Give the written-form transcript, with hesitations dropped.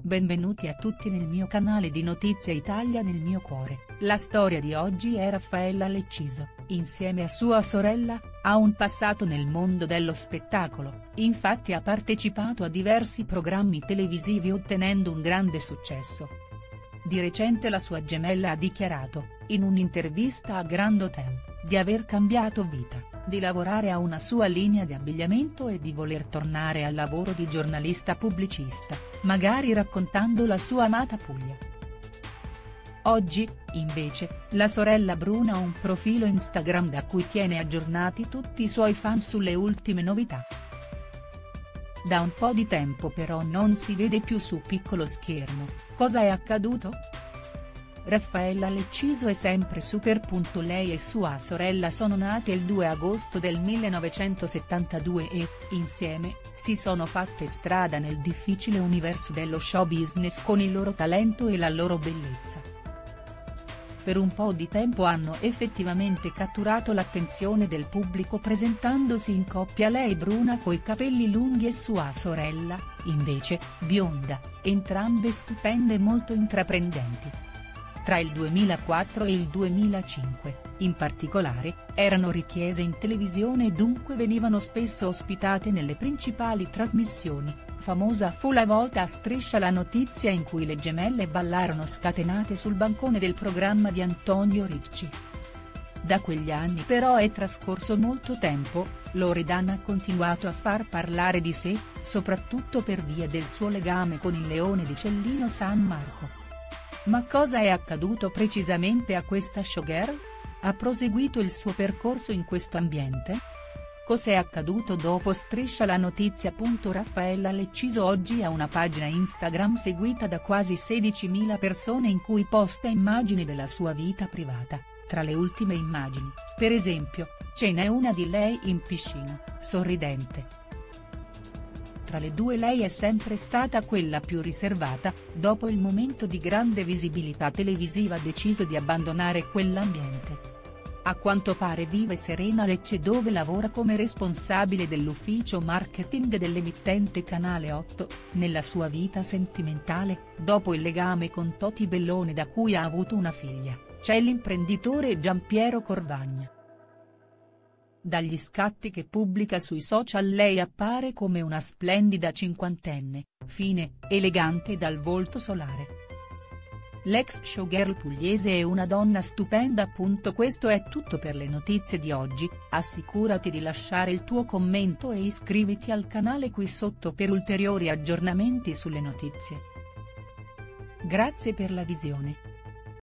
Benvenuti a tutti nel mio canale di Notizie Italia nel mio cuore. La storia di oggi è Raffaella Lecciso, insieme a sua sorella, ha un passato nel mondo dello spettacolo, infatti ha partecipato a diversi programmi televisivi ottenendo un grande successo. Di recente la sua gemella ha dichiarato, in un'intervista a Grand Hotel, di aver cambiato vita, di lavorare a una sua linea di abbigliamento e di voler tornare al lavoro di giornalista pubblicista, magari raccontando la sua amata Puglia. Oggi, invece, la sorella Bruna ha un profilo Instagram da cui tiene aggiornati tutti i suoi fan sulle ultime novità. Da un po' di tempo però non si vede più su piccolo schermo, cosa è accaduto?. Raffaella Lecciso è sempre super. Lei e sua sorella sono nate il 2 agosto del 1972 e, insieme, si sono fatte strada nel difficile universo dello show business con il loro talento e la loro bellezza. Per un po' di tempo hanno effettivamente catturato l'attenzione del pubblico presentandosi in coppia, lei bruna coi capelli lunghi e sua sorella, invece, bionda, entrambe stupende e molto intraprendenti. Tra il 2004 e il 2005, in particolare, erano richiese in televisione e dunque venivano spesso ospitate nelle principali trasmissioni, famosa fu la volta a Striscia la notizia in cui le gemelle ballarono scatenate sul bancone del programma di Antonio Ricci. Da quegli anni però è trascorso molto tempo, Loredana ha continuato a far parlare di sé, soprattutto per via del suo legame con il Leone di Cellino San Marco. Ma cosa è accaduto precisamente a questa showgirl? Ha proseguito il suo percorso in questo ambiente? Cos'è accaduto dopo Striscia la notizia? Raffaella Lecciso oggi ha una pagina Instagram seguita da quasi 16.000 persone in cui posta immagini della sua vita privata. Tra le ultime immagini, per esempio, ce n'è una di lei in piscina, sorridente. Tra le due lei è sempre stata quella più riservata, dopo il momento di grande visibilità televisiva ha deciso di abbandonare quell'ambiente. A quanto pare vive serena a Lecce dove lavora come responsabile dell'ufficio marketing dell'emittente Canale 8, nella sua vita sentimentale, dopo il legame con Toti Bellone da cui ha avuto una figlia, c'è l'imprenditore Giampiero Corvagna. Dagli scatti che pubblica sui social lei appare come una splendida cinquantenne, fine, elegante dal volto solare. L'ex showgirl pugliese è una donna stupenda. Questo è tutto per le notizie di oggi, assicurati di lasciare il tuo commento e iscriviti al canale qui sotto per ulteriori aggiornamenti sulle notizie. Grazie per la visione.